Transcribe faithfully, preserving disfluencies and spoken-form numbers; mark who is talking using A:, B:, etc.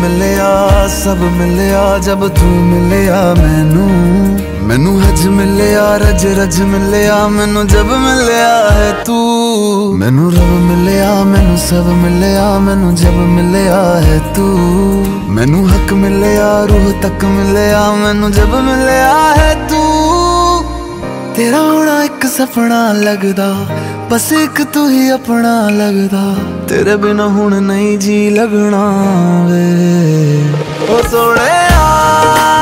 A: मिलया सब मिलया जब तू मिलया मैनू। मैनू हज मिलया रज रज मिलया मैनू जब मिलया है तू। मैनू रब मिलया मैनू सब मिलया मैनू जब मिलया है तू। मैनू हक मिलया रूह तक मिलया मैनू जब मिलया है तू। तेरा होना एक सपना लगदा बस एक तू ही अपना लगदा। तेरे बिना हुण नहीं जी लगना वे ओ सोहणिया।